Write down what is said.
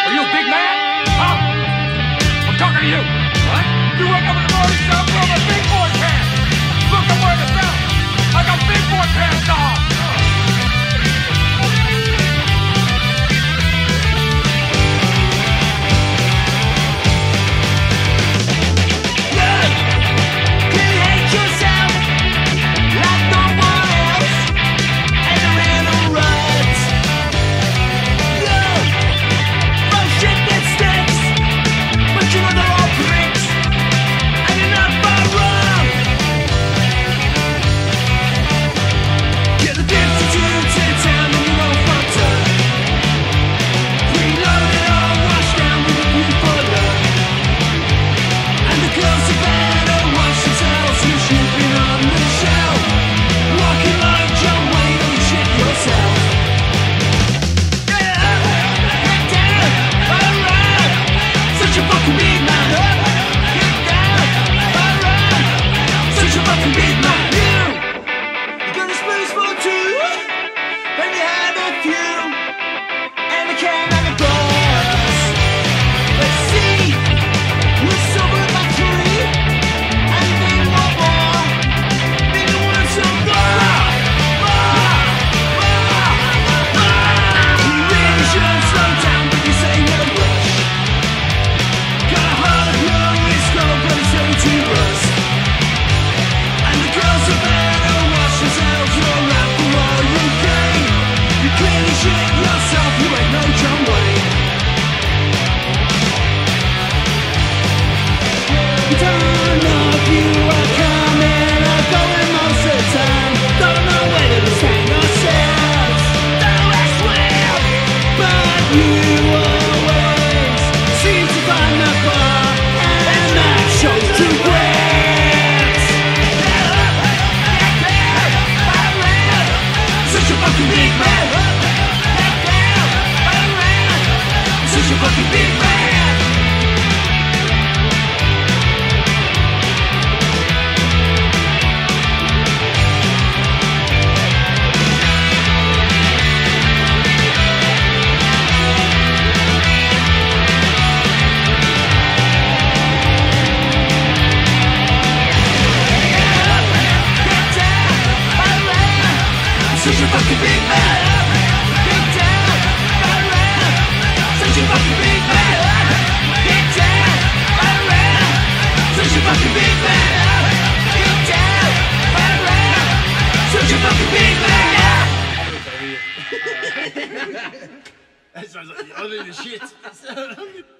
Are you a big man? Huh? I'm talking to you. What? You wake up in the morning, son, put on my big boy pants. Look, I'm wearing a belt. I got big boy pants on. Such a fucking big man. Get down, around. Such a fucking big man. Get down, around. Such a fucking big man. Get down, around. Such a fucking big man. That sounds like the other shit.